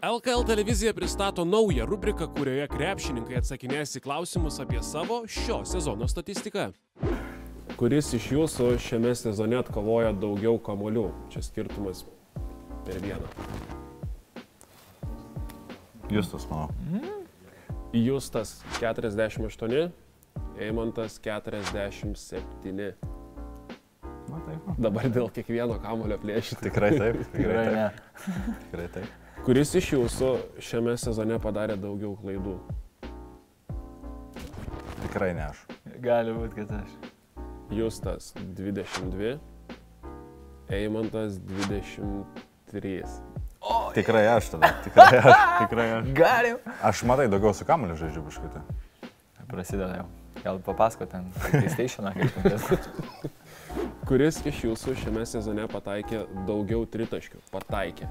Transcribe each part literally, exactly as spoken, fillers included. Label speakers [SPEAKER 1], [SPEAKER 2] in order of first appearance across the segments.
[SPEAKER 1] L K L televizija pristato naują rubriką, kurioje krepšininkai atsakinės į klausimus apie savo šio sezono statistiką. Kuris iš jūsų šiame sezone atkovoja daugiau kamuolių? Čia skirtumas per vieną.
[SPEAKER 2] Justas, manau.
[SPEAKER 1] Justas keturiasdešimt aštuoni, Eimantas keturiasdešimt septyni.
[SPEAKER 2] Na taip.
[SPEAKER 1] Dabar dėl kiekvieno kamuolio plėšyti.
[SPEAKER 2] Tikrai taip.
[SPEAKER 3] Tikrai ne.
[SPEAKER 2] Tikrai taip.
[SPEAKER 1] Kuris iš jūsų šiame sezone padarė daugiau klaidų?
[SPEAKER 2] Tikrai ne aš.
[SPEAKER 3] Gali būti, kad aš.
[SPEAKER 1] Justas dvidešimt dvi, Eimantas dvidešimt trys.
[SPEAKER 2] Tikrai aš tada. Tikrai aš. Tikrai aš.
[SPEAKER 3] Galim.
[SPEAKER 2] Aš matai daugiau su kamuoliu žaidžiu biškutį.
[SPEAKER 3] Prasideda jau. Gal papasako ten PlayStationą kaip ten.
[SPEAKER 1] Kuris iš jūsų šiame sezone pataikė daugiau tritaškių? Pataikė.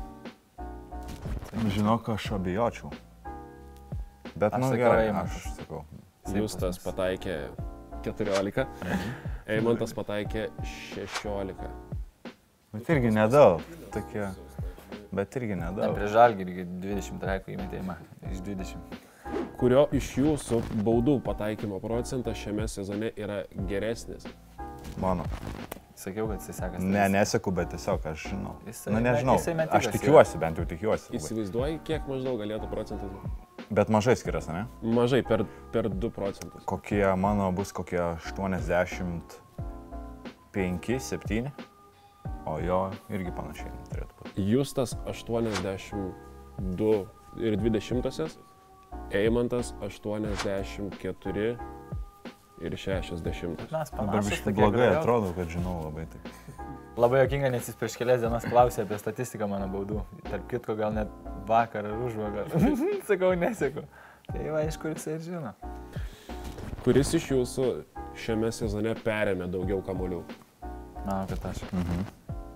[SPEAKER 2] Žinok, aš abejočiau. Bet,
[SPEAKER 3] Aš
[SPEAKER 2] nu
[SPEAKER 3] sakau,
[SPEAKER 2] gerai,
[SPEAKER 3] Eimantas.
[SPEAKER 2] aš sakau.
[SPEAKER 1] Justas pataikė keturiolika, Eimantas pataikė šešiolika.
[SPEAKER 2] Bet irgi nedaug. Tokie. Bet irgi nedaug.
[SPEAKER 3] Prie Žalgirį dvidešimt traikų įmetėjimą iš dvidešimt.
[SPEAKER 1] Kurio iš jūsų baudų pataikymo procentas šiame sezone yra geresnis?
[SPEAKER 2] Mano.
[SPEAKER 3] Sakiau, kad jis sekasi.
[SPEAKER 2] Ne, neseku, bet tiesiog aš žinau.
[SPEAKER 3] Jisai-
[SPEAKER 2] Na, nežinau.
[SPEAKER 3] jisai metikas
[SPEAKER 2] Aš
[SPEAKER 3] yra.
[SPEAKER 2] tikiuosi, bent jau tikiuosi. labai.
[SPEAKER 1] Įsivaizduoji, kiek maždaug galėtų procentas būti?
[SPEAKER 2] Bet mažai skiriasi, ne?
[SPEAKER 1] Mažai, per, per du procentus.
[SPEAKER 2] Kokie mano bus kokie aštuoniasdešimt penki, septyni. O jo irgi panašiai turėtų būti.
[SPEAKER 1] Justas aštuoniasdešimt du ir dvidešimtosios, Eimantas aštuoniasdešimt keturi ir šešiasdešimt.
[SPEAKER 3] Mes
[SPEAKER 2] Dabar
[SPEAKER 3] panašus
[SPEAKER 2] biškai
[SPEAKER 3] tokie
[SPEAKER 2] blogai
[SPEAKER 3] gražiau.
[SPEAKER 2] atrodo, kad žinau labai tai.
[SPEAKER 3] Labai jokinga, nes jis prieš kelias dienas klausė apie statistiką mano baudų. Tarp kitko, gal net vakar ar užvakar. Sakau, neseku. Tai va, iš kur jisai ir žino.
[SPEAKER 1] Kuris iš jūsų šiame sezone perėmė daugiau kamuolių?
[SPEAKER 3] Manau, kad aš.
[SPEAKER 2] Mhm.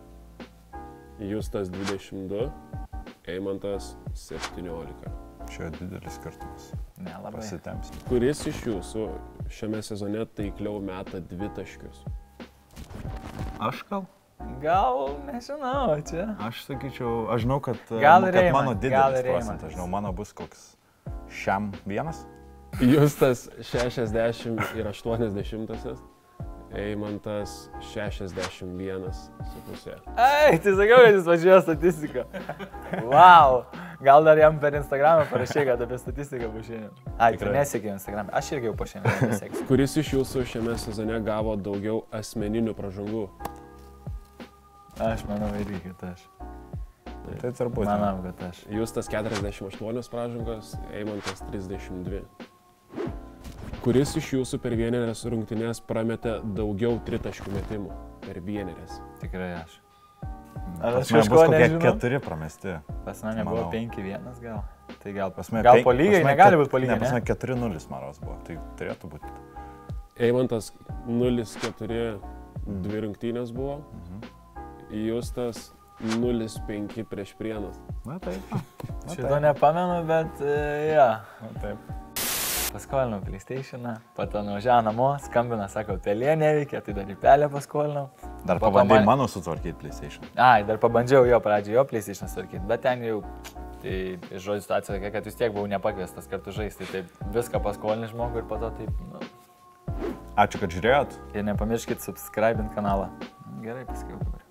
[SPEAKER 1] Justas dvidešimt du, Eimantas septyniolika.
[SPEAKER 2] Čia didelis skirtumas.
[SPEAKER 3] Nelabai.
[SPEAKER 2] Pasitempsim.
[SPEAKER 1] Kuris iš jūsų šiame sezone taikliau meta dvitaškius?
[SPEAKER 2] Aš gal?
[SPEAKER 3] Gal, nežinau, čia.
[SPEAKER 2] Aš sakyčiau, aš žinau, kad,
[SPEAKER 3] Gal ir
[SPEAKER 2] kad
[SPEAKER 3] Eimantas,
[SPEAKER 2] mano
[SPEAKER 3] gal
[SPEAKER 2] didelis
[SPEAKER 3] ir
[SPEAKER 2] procentas.
[SPEAKER 3] Eimantas.
[SPEAKER 2] Žinau, mano bus koks šiam vienas.
[SPEAKER 1] Justas šešiasdešimt ir aštuoniasdešimtosios, Eimantas šešiasdešimt vienas su pusė.
[SPEAKER 3] Ei, tai sakiau, kad jis važiuoja statistiką. Wow. Gal dar jam per Instagramą parašė, kad apie statistiką bus šiandien. Ai, tikrai nesiekiau Instagramą. Aš irgi jau po šiandien nesieksiu.
[SPEAKER 1] Kuris iš jūsų šiame sezone gavo daugiau asmeninių pražangų?
[SPEAKER 3] Aš manau irgi, kad aš.
[SPEAKER 2] Tai turbūt.
[SPEAKER 3] Manau, kad aš.
[SPEAKER 1] Justas keturiasdešimt aštuonios pražangos, Eimantas trisdešimt dvi. Kuris iš jūsų per vienerias rungtynes prametė daugiau tritaškių metimų? Per vienerias.
[SPEAKER 3] Tikrai aš.
[SPEAKER 2] Ar
[SPEAKER 3] Ar
[SPEAKER 2] aš
[SPEAKER 3] aš kažko
[SPEAKER 2] kažko
[SPEAKER 3] nežinau?
[SPEAKER 2] keturi pramesti.
[SPEAKER 3] Pas mane buvo
[SPEAKER 2] Manau.
[SPEAKER 3] penki vienas gal. Tai gal,
[SPEAKER 2] Pasme,
[SPEAKER 3] gal
[SPEAKER 2] penk-
[SPEAKER 3] po lygiai,
[SPEAKER 2] pasme,
[SPEAKER 3] negali
[SPEAKER 2] ket-
[SPEAKER 3] būti po lygiai,
[SPEAKER 2] Ne, pasme
[SPEAKER 3] ne?
[SPEAKER 2] keturi nulis maros buvo. Tai turėtų būti.
[SPEAKER 1] Eimantas nulis keturi dvi rungtynės buvo, Justas nulis penki prieš Prienas.
[SPEAKER 2] Na taip.
[SPEAKER 3] Šito nepamenu, bet e, ja.
[SPEAKER 2] Na taip.
[SPEAKER 3] Paskolinau PlayStationą, pato nuvažiavo namo, skambina, sako, pelė neveikia, tai dar į pelę paskolinau.
[SPEAKER 2] Dar
[SPEAKER 3] Pa-
[SPEAKER 2] pabandai
[SPEAKER 3] paman-
[SPEAKER 2] mano sutvarkyti PlayStation.
[SPEAKER 3] Ai, dar pabandžiau jo pradžioje jo PlayStation tvarkyti, bet ten jau, tai žodžiu situacija tokia, kad vis tiek buvau nepakviestas kartu žaisti, tai taip viską paskolini žmogui ir po to taip, nu.
[SPEAKER 2] Ačiū, kad žiūrėjot.
[SPEAKER 3] Ir nepamirškit subscribint kanalą. Gerai, pasakiau dabar.